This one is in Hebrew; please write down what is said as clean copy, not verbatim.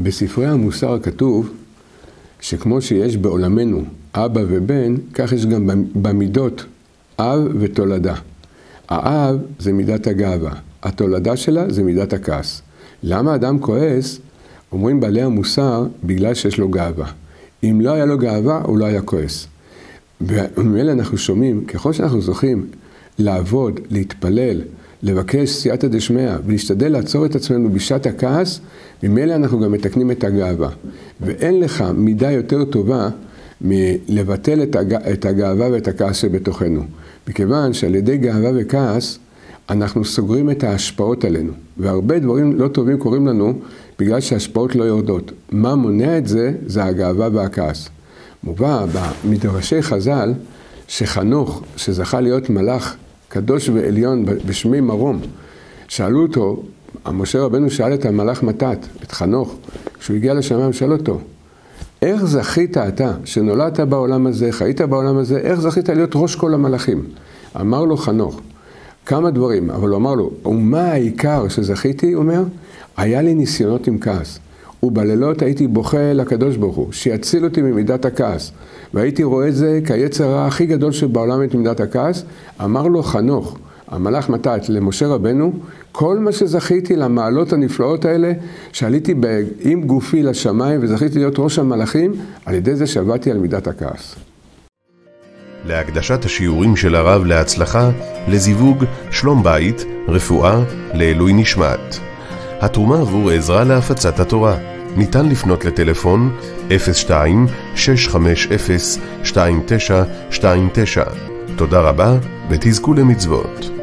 בספרי המוסר כתוב שכמו שיש בעולמנו אבא ובן, כך יש גם במידות אב ותולדה. האב זה מידת הגאווה, התולדה שלה זה מידת הכעס. למה אדם כועס? אומרים בעלי המוסר, בגלל שיש לו גאווה. אם לא היה לו גאווה, הוא לא היה כועס. ומאלה אנחנו שומעים, ככל שאנחנו זוכים לעבוד, להתפלל, לבקש סייעתא דשמיא ולהשתדל לעצור את עצמנו בשעת הכעס, ממילא אנחנו גם מתקנים את הגאווה. ואין לך מידה יותר טובה מלבטל את הגאווה ואת הכעס שבתוכנו. מכיוון שעל ידי גאווה וכעס, אנחנו סוגרים את ההשפעות עלינו. והרבה דברים לא טובים קורים לנו בגלל שההשפעות לא יורדות. מה מונע את זה? זה הגאווה והכעס. מובא במדרשי חז"ל שחנוך, שזכה להיות מלאך קדוש ועליון בשמי מרום, שאלו אותו, משה רבנו שאל את המלאך מתת, את חנוך, כשהוא הגיע לשמיים, שאל אותו, איך זכית אתה, שנולדת בעולם הזה, חיית בעולם הזה, איך זכית להיות ראש כל המלאכים? אמר לו חנוך, כמה דברים, אבל הוא אמר לו, ומה העיקר שזכיתי? הוא אומר, היה לי ניסיונות עם כעס. ובלילות הייתי בוכה לקדוש ברוך הוא, שיציל אותי ממידת הכעס. והייתי רואה את זה כיצר הרע הכי גדול שבעולם את מידת הכעס. אמר לו חנוך, המלאך מתת למשה רבנו, כל מה שזכיתי למעלות הנפלאות האלה, שעליתי עם גופי לשמיים וזכיתי להיות ראש המלאכים, על ידי זה שעבדתי על מידת הכעס. להקדשת השיעורים של הרב להצלחה, לזיווג, שלום בית, רפואה, לעילוי נשמת. התרומה עבור עזרה להפצת התורה. ניתן לפנות לטלפון 02-650-2929. תודה רבה ותזכו למצוות.